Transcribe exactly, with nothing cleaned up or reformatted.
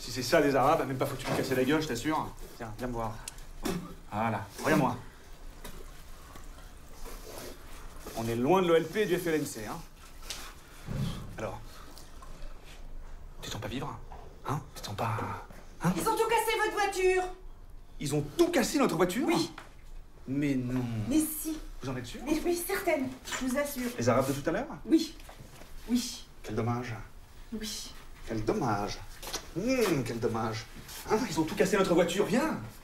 Si c'est ça des Arabes, même pas foutu de me casser la gueule, je t'assure. Tiens, viens me voir. Voilà, regarde-moi. On est loin de l'O L P et du F L N C, hein. Alors, tu te sens pas vivre? Hein? Tu te sens pas... Hein? Ils ont tout cassé, votre voiture! Ils ont tout cassé, notre voiture? Oui. Mais non. Mais si. Vous en êtes sûr? Mais oui, certaine, je vous assure. Les Arabes de tout à l'heure? Oui. Oui. Quel dommage. Oui. Quel dommage. Mmh, quel dommage. Hein, ils ont tout cassé notre voiture, viens.